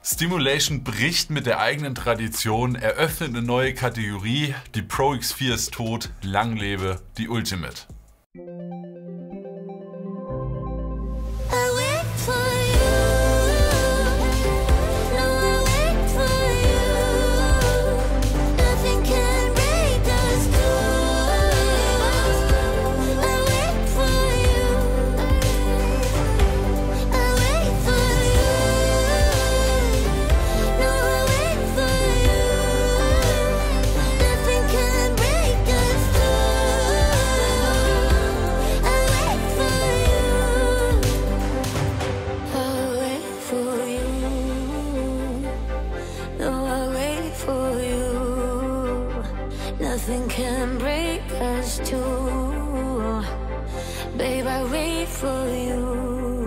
Stimulation bricht mit der eigenen Tradition, eröffnet eine neue Kategorie. Die Pro X4 ist tot, lang lebe die Ultimate. Nothing can break us two, babe, I wait for you.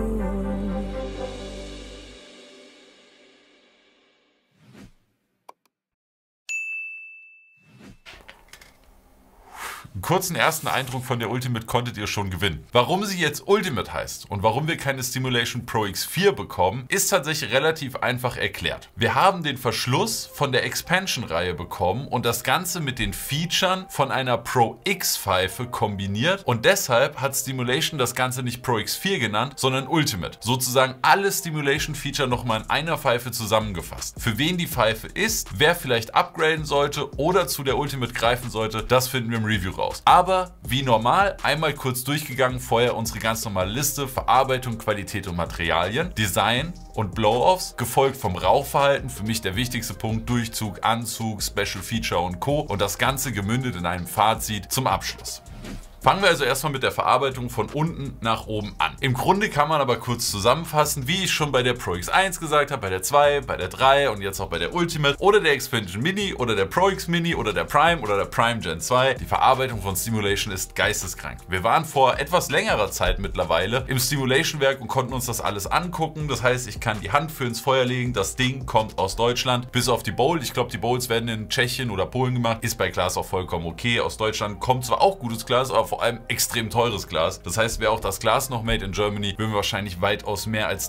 Einen kurzen ersten Eindruck von der Ultimate konntet ihr schon gewinnen. Warum sie jetzt Ultimate heißt und warum wir keine Stimulation Pro X4 bekommen, ist tatsächlich relativ einfach erklärt. Wir haben den Verschluss von der Expansion-Reihe bekommen und das Ganze mit den Features von einer Pro X-Pfeife kombiniert und deshalb hat Stimulation das Ganze nicht Pro X4 genannt, sondern Ultimate. Sozusagen alle Stimulation-Feature nochmal in einer Pfeife zusammengefasst. Für wen die Pfeife ist, wer vielleicht upgraden sollte oder zu der Ultimate greifen sollte, das finden wir im Review raus. Aber wie normal, einmal kurz durchgegangen, vorher unsere ganz normale Liste, Verarbeitung, Qualität und Materialien, Design und Blow-Offs, gefolgt vom Rauchverhalten, für mich der wichtigste Punkt, Durchzug, Anzug, Special Feature und Co. und das Ganze gemündet in einem Fazit zum Abschluss. Fangen wir also erstmal mit der Verarbeitung von unten nach oben an. Im Grunde kann man aber kurz zusammenfassen, wie ich schon bei der Pro X1 gesagt habe, bei der 2, bei der 3 und jetzt auch bei der Ultimate oder der Expansion Mini oder der Pro X Mini oder der Prime oder der Prime Gen 2. Die Verarbeitung von Stimulation ist geisteskrank. Wir waren vor etwas längerer Zeit mittlerweile im Stimulation-Werk und konnten uns das alles angucken. Das heißt, ich kann die Hand für ins Feuer legen. Das Ding kommt aus Deutschland, bis auf die Bowl. Ich glaube, die Bowls werden in Tschechien oder Polen gemacht. Ist bei Glas auch vollkommen okay. Aus Deutschland kommt zwar auch gutes Glas, aber vor allem extrem teures Glas. Das heißt, wäre auch das Glas noch made in Germany, würden wir wahrscheinlich weitaus mehr als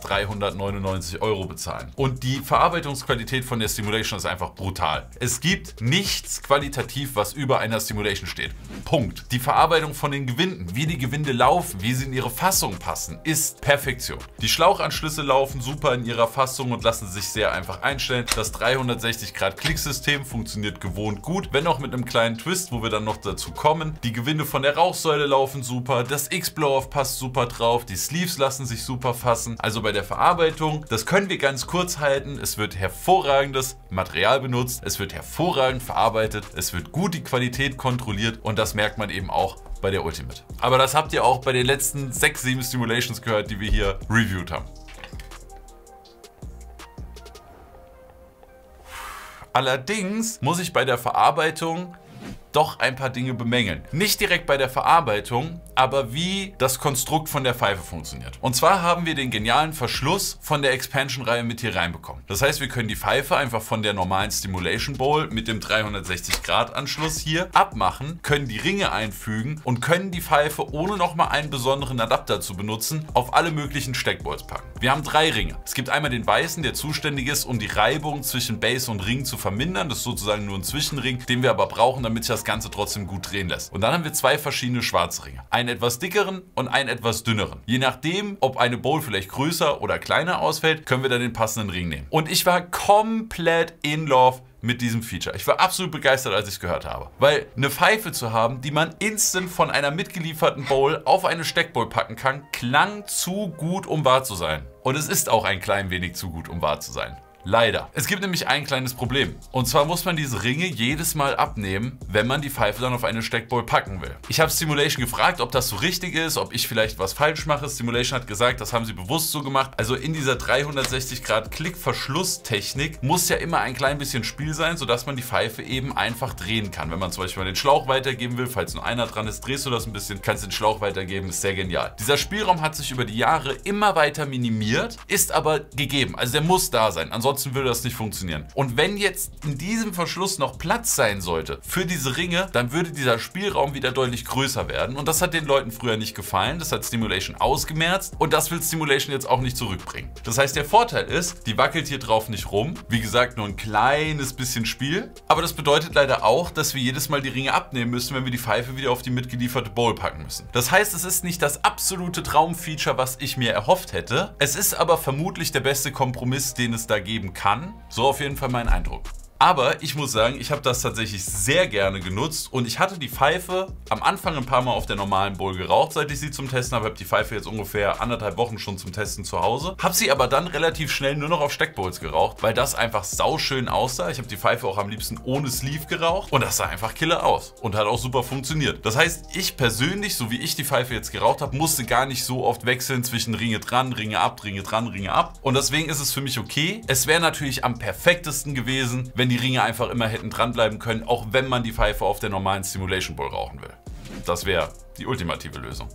399 € bezahlen. Und die Verarbeitungsqualität von der Stimulation ist einfach brutal. Es gibt nichts qualitativ, was über einer Stimulation steht. Punkt. Die Verarbeitung von den Gewinden, wie die Gewinde laufen, wie sie in ihre Fassung passen, ist Perfektion. Die Schlauchanschlüsse laufen super in ihrer Fassung und lassen sich sehr einfach einstellen. Das 360-Grad-Klicksystem funktioniert gewohnt gut, wenn auch mit einem kleinen Twist, wo wir dann noch dazu kommen. Die Gewinde von der Rauchsäule laufen super, das X-Blow-Off passt super drauf, die Sleeves lassen sich super fassen. Also bei der Verarbeitung, das können wir ganz kurz halten, es wird hervorragendes Material benutzt, es wird hervorragend verarbeitet, es wird gut die Qualität kontrolliert und das merkt man eben auch bei der Ultimate. Aber das habt ihr auch bei den letzten 6, 7 Stimulations gehört, die wir hier reviewed haben. Allerdings muss ich bei der Verarbeitung doch ein paar Dinge bemängeln. Nicht direkt bei der Verarbeitung, aber wie das Konstrukt von der Pfeife funktioniert. Und zwar haben wir den genialen Verschluss von der Expansion-Reihe mit hier reinbekommen. Das heißt, wir können die Pfeife einfach von der normalen Stimulation Bowl mit dem 360-Grad-Anschluss hier abmachen, können die Ringe einfügen und können die Pfeife, ohne nochmal einen besonderen Adapter zu benutzen, auf alle möglichen Steckbowls packen. Wir haben 3 Ringe. Es gibt einmal den weißen, der zuständig ist, um die Reibung zwischen Base und Ring zu vermindern. Das ist sozusagen nur ein Zwischenring, den wir aber brauchen, damit sich das Ganze trotzdem gut drehen lässt. Und dann haben wir 2 verschiedene schwarze Ringe. Einen etwas dickeren und einen etwas dünneren. Je nachdem, ob eine Bowl vielleicht größer oder kleiner ausfällt, können wir dann den passenden Ring nehmen. Und ich war komplett in love mit diesem Feature. Ich war absolut begeistert, als ich es gehört habe. Weil eine Pfeife zu haben, die man instant von einer mitgelieferten Bowl auf eine Steckbowl packen kann, klang zu gut, um wahr zu sein. Und es ist auch ein klein wenig zu gut, um wahr zu sein. Leider. Es gibt nämlich ein kleines Problem. Und zwar muss man diese Ringe jedes Mal abnehmen, wenn man die Pfeife dann auf eine Steckbowl packen will. Ich habe Stimulation gefragt, ob das so richtig ist, ob ich vielleicht was falsch mache. Stimulation hat gesagt, das haben sie bewusst so gemacht. Also in dieser 360-Grad-Klick-Verschlusstechnik muss ja immer ein klein bisschen Spiel sein, sodass man die Pfeife eben einfach drehen kann. Wenn man zum Beispiel mal den Schlauch weitergeben will, falls nur einer dran ist, drehst du das ein bisschen, kannst den Schlauch weitergeben, ist sehr genial. Dieser Spielraum hat sich über die Jahre immer weiter minimiert, ist aber gegeben. Also der muss da sein. Ansonsten rausrotzen, würde das nicht funktionieren. Und wenn jetzt in diesem Verschluss noch Platz sein sollte für diese Ringe, dann würde dieser Spielraum wieder deutlich größer werden. Und das hat den Leuten früher nicht gefallen. Das hat Stimulation ausgemerzt und das will Stimulation jetzt auch nicht zurückbringen. Das heißt, der Vorteil ist, die wackelt hier drauf nicht rum. Wie gesagt, nur ein kleines bisschen Spiel. Aber das bedeutet leider auch, dass wir jedes Mal die Ringe abnehmen müssen, wenn wir die Pfeife wieder auf die mitgelieferte Bowl packen müssen. Das heißt, es ist nicht das absolute Traumfeature, was ich mir erhofft hätte. Es ist aber vermutlich der beste Kompromiss, den es da geben kann. So auf jeden Fall mein Eindruck. Aber ich muss sagen, ich habe das tatsächlich sehr gerne genutzt und ich hatte die Pfeife am Anfang ein paar Mal auf der normalen Bowl geraucht, seit ich sie zum Testen habe. Ich habe die Pfeife jetzt ungefähr 1,5 Wochen schon zum Testen zu Hause. Habe sie aber dann relativ schnell nur noch auf Steckbowls geraucht, weil das einfach sauschön aussah. Ich habe die Pfeife auch am liebsten ohne Sleeve geraucht und das sah einfach killer aus und hat auch super funktioniert. Das heißt, ich persönlich, so wie ich die Pfeife jetzt geraucht habe, musste gar nicht so oft wechseln zwischen Ringe dran, Ringe ab, Ringe dran, Ringe ab. Und deswegen ist es für mich okay. Es wäre natürlich am perfektesten gewesen, wenn die Ringe einfach immer hätten dranbleiben können, auch wenn man die Pfeife auf der normalen Stimulation Bowl rauchen will. Das wäre die ultimative Lösung.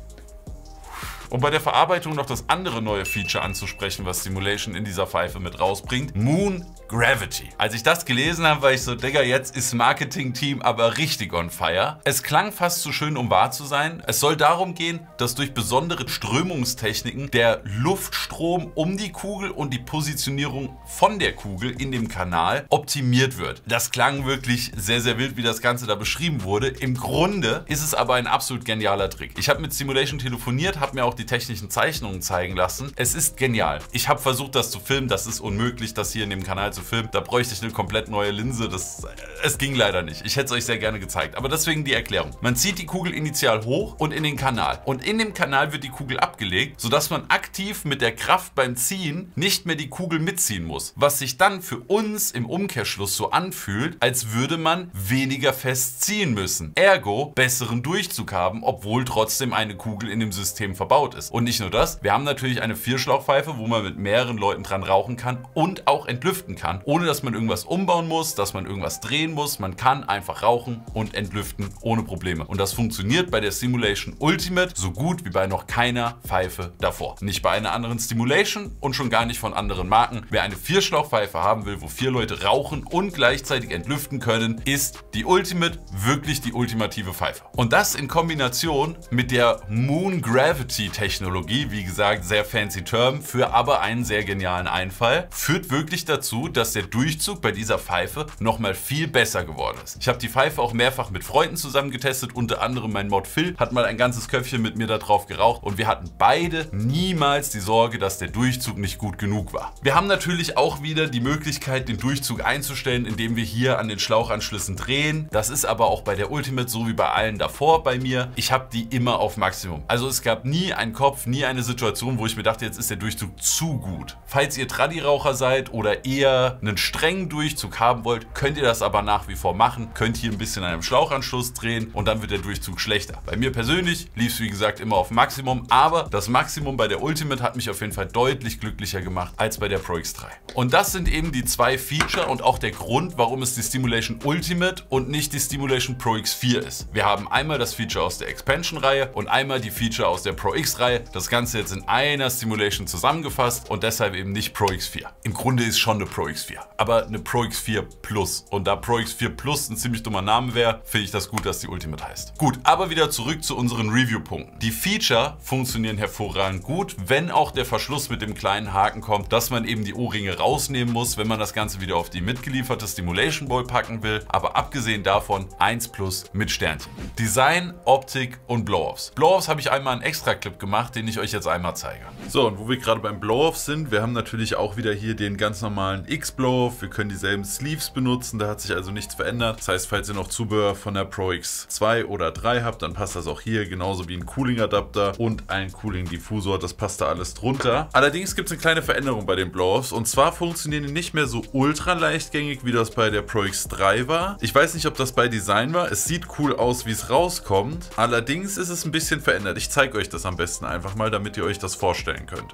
Um bei der Verarbeitung noch das andere neue Feature anzusprechen, was Stimulation in dieser Pfeife mit rausbringt: Moon Gravity. Als ich das gelesen habe, war ich so, Digga, jetzt ist Marketing-Team aber richtig on fire. Es klang fast zu schön, um wahr zu sein. Es soll darum gehen, dass durch besondere Strömungstechniken der Luftstrom um die Kugel und die Positionierung von der Kugel in dem Kanal optimiert wird. Das klang wirklich sehr, sehr wild, wie das Ganze da beschrieben wurde. Im Grunde ist es aber ein absolut genialer Trick. Ich habe mit Stimulation telefoniert, habe mir auch die technischen Zeichnungen zeigen lassen. Es ist genial. Ich habe versucht, das zu filmen. Das ist unmöglich, das hier in dem Kanal zu filmen. Da bräuchte ich eine komplett neue Linse. Es ging leider nicht. Ich hätte es euch sehr gerne gezeigt. Aber deswegen die Erklärung. Man zieht die Kugel initial hoch und in den Kanal. Und in dem Kanal wird die Kugel abgelegt, sodass man aktiv mit der Kraft beim Ziehen nicht mehr die Kugel mitziehen muss. Was sich dann für uns im Umkehrschluss so anfühlt, als würde man weniger fest ziehen müssen. Ergo besseren Durchzug haben, obwohl trotzdem eine Kugel in dem System verbaut ist. Und nicht nur das, wir haben natürlich eine Vierschlauchpfeife, wo man mit mehreren Leuten dran rauchen kann und auch entlüften kann, ohne dass man irgendwas umbauen muss, dass man irgendwas drehen muss. Man kann einfach rauchen und entlüften ohne Probleme. Und das funktioniert bei der Stimulation Ultimate so gut wie bei noch keiner Pfeife davor. Nicht bei einer anderen Stimulation und schon gar nicht von anderen Marken. Wer eine Vierschlauchpfeife haben will, wo 4 Leute rauchen und gleichzeitig entlüften können, ist die Ultimate wirklich die ultimative Pfeife. Und das in Kombination mit der Moon Gravity Technologie, wie gesagt, sehr fancy Term, für aber einen sehr genialen Einfall, führt wirklich dazu, dass der Durchzug bei dieser Pfeife nochmal viel besser geworden ist. Ich habe die Pfeife auch mehrfach mit Freunden zusammen getestet, unter anderem mein Mod Phil hat mal ein ganzes Köpfchen mit mir da drauf geraucht und wir hatten beide niemals die Sorge, dass der Durchzug nicht gut genug war. Wir haben natürlich auch wieder die Möglichkeit, den Durchzug einzustellen, indem wir hier an den Schlauchanschlüssen drehen. Das ist aber auch bei der Ultimate so wie bei allen davor bei mir. Ich habe die immer auf Maximum. Also es gab nie einen Kopf, nie eine Situation, wo ich mir dachte, jetzt ist der Durchzug zu gut. Falls ihr Traddy-Raucher seid oder eher einen strengen Durchzug haben wollt, könnt ihr das aber nach wie vor machen. Könnt hier ein bisschen an einem Schlauchanschluss drehen und dann wird der Durchzug schlechter. Bei mir persönlich lief es wie gesagt immer auf Maximum, aber das Maximum bei der Ultimate hat mich auf jeden Fall deutlich glücklicher gemacht als bei der Pro X3. Und das sind eben die zwei Feature und auch der Grund, warum es die Stimulation Ultimate und nicht die Stimulation Pro X4 ist. Wir haben einmal das Feature aus der Expansion-Reihe und einmal die Feature aus der Pro X-Reihe. Das Ganze jetzt in einer Stimulation zusammengefasst und deshalb eben nicht Pro X4. Im Grunde ist schon eine Pro X4, aber eine Pro X4 Plus. Und da Pro X4 Plus ein ziemlich dummer Name wäre, finde ich das gut, dass die Ultimate heißt. Gut, aber wieder zurück zu unseren Review-Punkten. Die Feature funktionieren hervorragend gut, wenn auch der Verschluss mit dem kleinen Haken kommt, dass man eben die O-Ringe rausnehmen muss, wenn man das Ganze wieder auf die mitgelieferte Stimulation Bowl packen will. Aber abgesehen davon 1+ mit Sternchen. Design, Optik und Blow-Offs. Blow-Offs habe ich einmal einen Extra-Clip gemacht, den ich euch jetzt einmal zeige. So, und wo wir gerade beim Blow-Off sind, wir haben natürlich auch wieder hier den ganz normalen X-Blow-Off. Wir können dieselben Sleeves benutzen, da hat sich also nichts verändert. Das heißt, falls ihr noch Zubehör von der Pro X2 oder 3 habt, dann passt das auch hier, genauso wie ein Cooling-Adapter und ein Cooling-Diffusor, das passt da alles drunter. Allerdings gibt es eine kleine Veränderung bei den Blow-Offs und zwar funktionieren die nicht mehr so ultra leichtgängig, wie das bei der Pro X3 war. Ich weiß nicht, ob das bei Design war, es sieht cool aus, wie es rauskommt, allerdings ist es ein bisschen verändert. Ich zeige euch das am besten einfach mal, damit ihr euch das vorstellen könnt.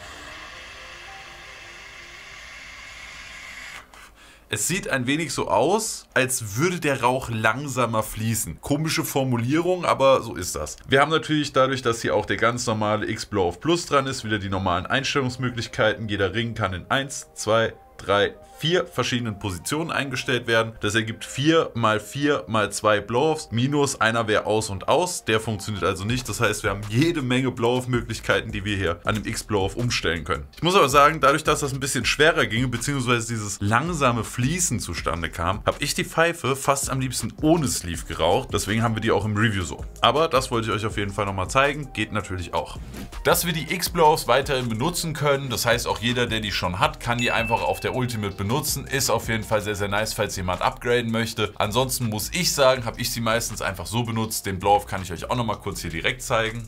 Es sieht ein wenig so aus, als würde der Rauch langsamer fließen. Komische Formulierung, aber so ist das. Wir haben natürlich dadurch, dass hier auch der ganz normale X-Blow-Off Plus dran ist, wieder die normalen Einstellungsmöglichkeiten. Jeder Ring kann in 1, 2, 3, 4 verschiedenen Positionen eingestellt werden. Das ergibt 4 mal 4 mal 2 Blow-Offs, minus einer wäre aus und aus. Der funktioniert also nicht. Das heißt, wir haben jede Menge Blow-Off-Möglichkeiten, die wir hier an dem X-Blow-Off umstellen können. Ich muss aber sagen, dadurch, dass das ein bisschen schwerer ging, beziehungsweise dieses langsame Fließen zustande kam, habe ich die Pfeife fast am liebsten ohne Sleeve geraucht. Deswegen haben wir die auch im Review so. Aber das wollte ich euch auf jeden Fall nochmal zeigen. Geht natürlich auch. Dass wir die X-Blow-Offs weiterhin benutzen können, das heißt auch jeder, der die schon hat, kann die einfach auf der Ultimate benutzen. Ist auf jeden Fall sehr, sehr nice, falls jemand upgraden möchte. Ansonsten muss ich sagen, habe ich sie meistens einfach so benutzt. Den Blow-Off kann ich euch auch nochmal kurz hier direkt zeigen.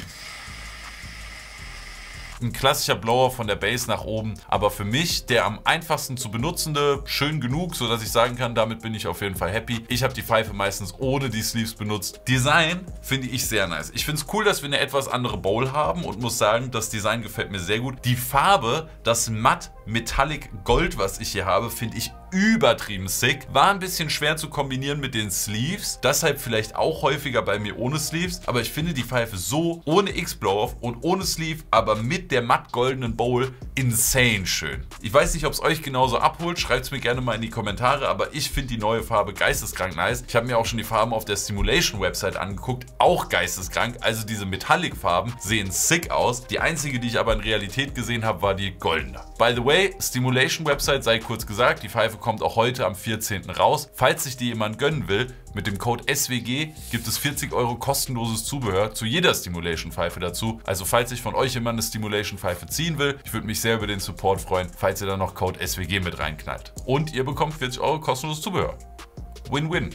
Ein klassischer Blower von der Base nach oben, aber für mich der am einfachsten zu benutzende, schön genug, sodass ich sagen kann, damit bin ich auf jeden Fall happy. Ich habe die Pfeife meistens ohne die Sleeves benutzt. Design finde ich sehr nice. Ich finde es cool, dass wir eine etwas andere Bowl haben und muss sagen, das Design gefällt mir sehr gut. Die Farbe, das matt Metallic Gold, was ich hier habe, finde ich übertrieben sick. War ein bisschen schwer zu kombinieren mit den Sleeves, deshalb vielleicht auch häufiger bei mir ohne Sleeves, aber ich finde die Pfeife so ohne X-Blow-Off und ohne Sleeve, aber mit der matt goldenen Bowl insane schön. Ich weiß nicht, ob es euch genauso abholt, schreibt es mir gerne mal in die Kommentare, aber ich finde die neue Farbe geisteskrank nice. Ich habe mir auch schon die Farben auf der Stimulation Website angeguckt, auch geisteskrank, also diese Metallic Farben sehen sick aus. Die einzige, die ich aber in Realität gesehen habe, war die goldene. By the way, Stimulation Website sei kurz gesagt, die Pfeife kommt auch heute am 14. raus. Falls sich die jemand gönnen will, mit dem Code SWG gibt es 40 € kostenloses Zubehör zu jeder Stimulation-Pfeife dazu. Also falls sich von euch jemand eine Stimulation-Pfeife ziehen will, ich würde mich sehr über den Support freuen, falls ihr da noch Code SWG mit reinknallt. Und ihr bekommt 40 € kostenloses Zubehör. Win-win.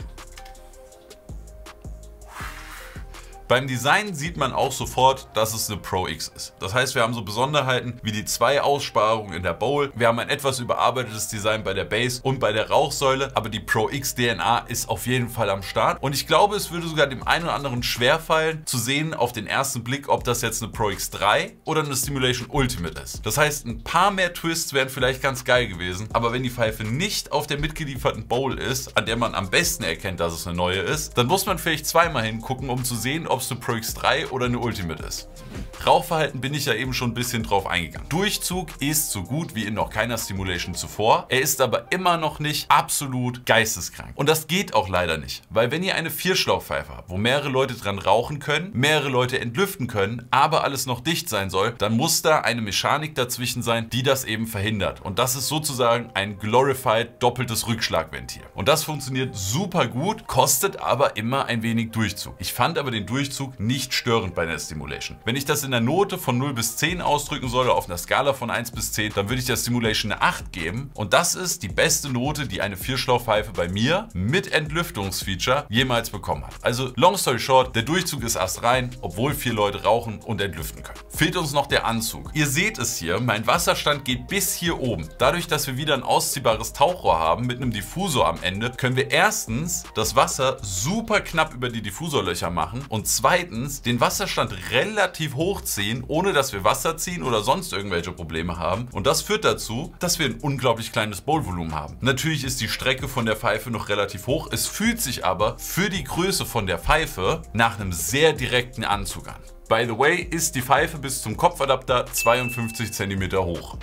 Beim Design sieht man auch sofort, dass es eine Pro X ist. Das heißt, wir haben so Besonderheiten wie die 2 Aussparungen in der Bowl. Wir haben ein etwas überarbeitetes Design bei der Base und bei der Rauchsäule, aber die Pro X DNA ist auf jeden Fall am Start. Und ich glaube, es würde sogar dem einen oder anderen schwerfallen, zu sehen auf den ersten Blick, ob das jetzt eine Pro X3 oder eine Stimulation Ultimate ist. Das heißt, ein paar mehr Twists wären vielleicht ganz geil gewesen, aber wenn die Pfeife nicht auf der mitgelieferten Bowl ist, an der man am besten erkennt, dass es eine neue ist, dann muss man vielleicht zweimal hingucken, um zu sehen, ob es eine Pro X3 oder eine Ultimate ist. Rauchverhalten bin ich ja eben schon ein bisschen drauf eingegangen. Durchzug ist so gut wie in noch keiner Stimulation zuvor. Er ist aber immer noch nicht absolut geisteskrank. Und das geht auch leider nicht, weil wenn ihr eine Vierschlauchpfeife habt, wo mehrere Leute dran rauchen können, mehrere Leute entlüften können, aber alles noch dicht sein soll, dann muss da eine Mechanik dazwischen sein, die das eben verhindert. Und das ist sozusagen ein glorified doppeltes Rückschlagventil. Und das funktioniert super gut, kostet aber immer ein wenig Durchzug. Ich fand aber den Durchzug nicht störend bei der Stimulation. Wenn ich das in der Note von 0 bis 10 ausdrücken soll, auf einer Skala von 1 bis 10, dann würde ich der Stimulation eine 8 geben. Und das ist die beste Note, die eine Vierschlauchpfeife bei mir mit Entlüftungsfeature jemals bekommen hat. Also long story short, der Durchzug ist astrein, obwohl 4 Leute rauchen und entlüften können. Fehlt uns noch der Anzug. Ihr seht es hier, mein Wasserstand geht bis hier oben. Dadurch, dass wir wieder ein ausziehbares Tauchrohr haben mit einem Diffusor am Ende, können wir erstens das Wasser super knapp über die Diffusorlöcher machen und zweitens den Wasserstand relativ hoch ziehen, ohne dass wir Wasser ziehen oder sonst irgendwelche Probleme haben. Und das führt dazu, dass wir ein unglaublich kleines Bowlvolumen haben. Natürlich ist die Strecke von der Pfeife noch relativ hoch. Es fühlt sich aber für die Größe von der Pfeife nach einem sehr direkten Anzug an. By the way, ist die Pfeife bis zum Kopfadapter 52 cm hoch.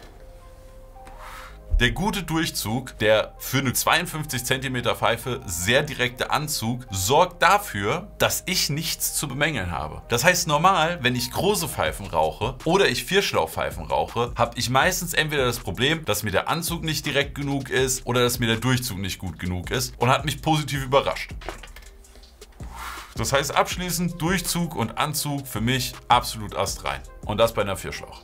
Der gute Durchzug, der für eine 52 cm Pfeife sehr direkte Anzug, sorgt dafür, dass ich nichts zu bemängeln habe. Das heißt, normal, wenn ich große Pfeifen rauche oder ich Vierschlauchpfeifen rauche, habe ich meistens entweder das Problem, dass mir der Anzug nicht direkt genug ist oder dass mir der Durchzug nicht gut genug ist und hat mich positiv überrascht. Das heißt abschließend Durchzug und Anzug für mich absolut astrein. Und das bei einer Vierschlauch.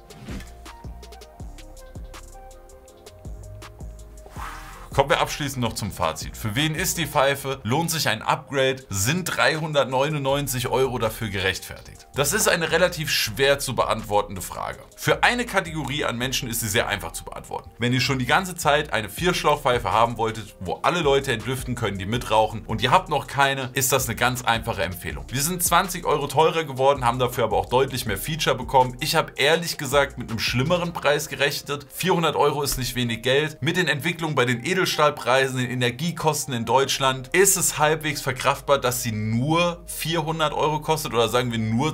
Kommen wir abschließend noch zum Fazit. Für wen ist die Pfeife? Lohnt sich ein Upgrade? Sind 399 € dafür gerechtfertigt? Das ist eine relativ schwer zu beantwortende Frage. Für eine Kategorie an Menschen ist sie sehr einfach zu beantworten. Wenn ihr schon die ganze Zeit eine Vierschlauchpfeife haben wolltet, wo alle Leute entlüften können, die mitrauchen und ihr habt noch keine, ist das eine ganz einfache Empfehlung. Wir sind 20 € teurer geworden, haben dafür aber auch deutlich mehr Feature bekommen. Ich habe ehrlich gesagt mit einem schlimmeren Preis gerechnet. 400 € ist nicht wenig Geld. Mit den Entwicklungen bei den Edelstahlpreisen, den Energiekosten in Deutschland ist es halbwegs verkraftbar, dass sie nur 400 € kostet oder sagen wir nur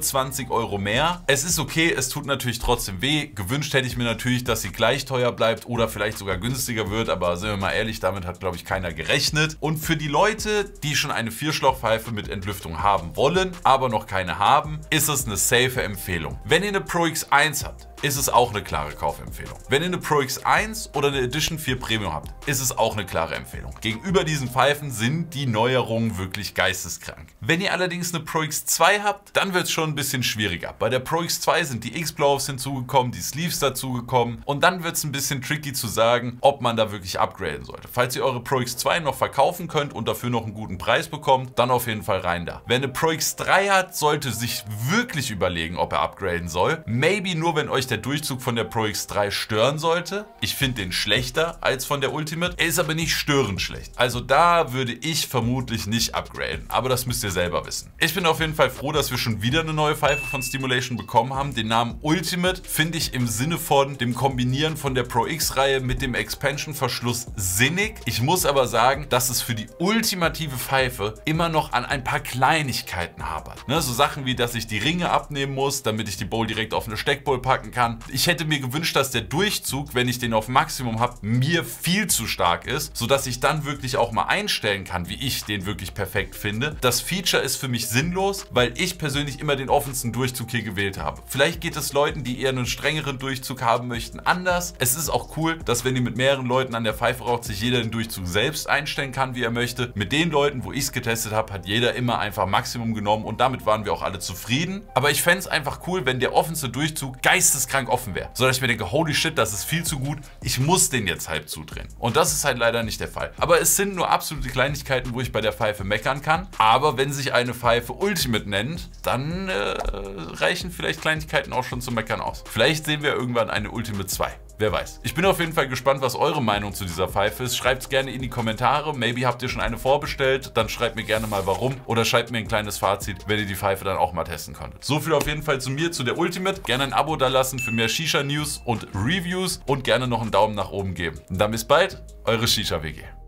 20 Euro mehr. Es ist okay, es tut natürlich trotzdem weh. Gewünscht hätte ich mir natürlich, dass sie gleich teuer bleibt oder vielleicht sogar günstiger wird, aber sind wir mal ehrlich, damit hat, glaube ich, keiner gerechnet. Und für die Leute, die schon eine Vierschlauchpfeife mit Entlüftung haben wollen, aber noch keine haben, ist es eine safe Empfehlung. Wenn ihr eine Pro X1 habt, ist es auch eine klare Kaufempfehlung. Wenn ihr eine Pro X1 oder eine Edition 4 Premium habt, ist es auch eine klare Empfehlung. Gegenüber diesen Pfeifen sind die Neuerungen wirklich geisteskrank. Wenn ihr allerdings eine Pro X2 habt, dann wird es schon ein bisschen schwieriger. Bei der Pro X2 sind die X-Blow-Offs hinzugekommen, die Sleeves dazugekommen und dann wird es ein bisschen tricky zu sagen, ob man da wirklich upgraden sollte. Falls ihr eure Pro X2 noch verkaufen könnt und dafür noch einen guten Preis bekommt, dann auf jeden Fall rein da. Wer eine Pro X3 hat, sollte sich wirklich überlegen, ob er upgraden soll. Maybe nur, wenn euch der Durchzug von der Pro X3 stören sollte. Ich finde den schlechter als von der Ultimate. Er ist aber nicht störend schlecht. Also da würde ich vermutlich nicht upgraden. Aber das müsst ihr selber wissen. Ich bin auf jeden Fall froh, dass wir schon wieder eine neue Pfeife von Stimulation bekommen haben. Den Namen Ultimate finde ich im Sinne von dem Kombinieren von der Pro X-Reihe mit dem Expansion-Verschluss sinnig. Ich muss aber sagen, dass es für die ultimative Pfeife immer noch an ein paar Kleinigkeiten hapert. Ne, so Sachen wie, dass ich die Ringe abnehmen muss, damit ich die Bowl direkt auf eine Steckbowl packen kann. Ich hätte mir gewünscht, dass der Durchzug, wenn ich den auf Maximum habe, mir viel zu stark ist, sodass ich dann wirklich auch mal einstellen kann, wie ich den wirklich perfekt finde. Das Feature ist für mich sinnlos, weil ich persönlich immer den offensten Durchzug hier gewählt habe. Vielleicht geht es Leuten, die eher einen strengeren Durchzug haben möchten, anders. Es ist auch cool, dass wenn ihr mit mehreren Leuten an der Pfeife raucht, sich jeder den Durchzug selbst einstellen kann, wie er möchte. Mit den Leuten, wo ich es getestet habe, hat jeder immer einfach Maximum genommen und damit waren wir auch alle zufrieden. Aber ich fände es einfach cool, wenn der offenste Durchzug geisteskrank offen wäre. So dass ich mir denke, holy shit, das ist viel zu gut, ich muss den jetzt halb zudrehen. Und das ist halt leider nicht der Fall. Aber es sind nur absolute Kleinigkeiten, wo ich bei der Pfeife meckern kann. Aber wenn sich eine Pfeife Ultimate nennt, dann reichen vielleicht Kleinigkeiten auch schon zum Meckern aus. Vielleicht sehen wir irgendwann eine Ultimate 2. Wer weiß. Ich bin auf jeden Fall gespannt, was eure Meinung zu dieser Pfeife ist. Schreibt es gerne in die Kommentare. Maybe habt ihr schon eine vorbestellt. Dann schreibt mir gerne mal warum. Oder schreibt mir ein kleines Fazit, wenn ihr die Pfeife dann auch mal testen konntet. So viel auf jeden Fall zu mir, zu der Ultimate. Gerne ein Abo da lassen für mehr Shisha-News und Reviews. Und gerne noch einen Daumen nach oben geben. Und dann bis bald. Eure Shisha-WG.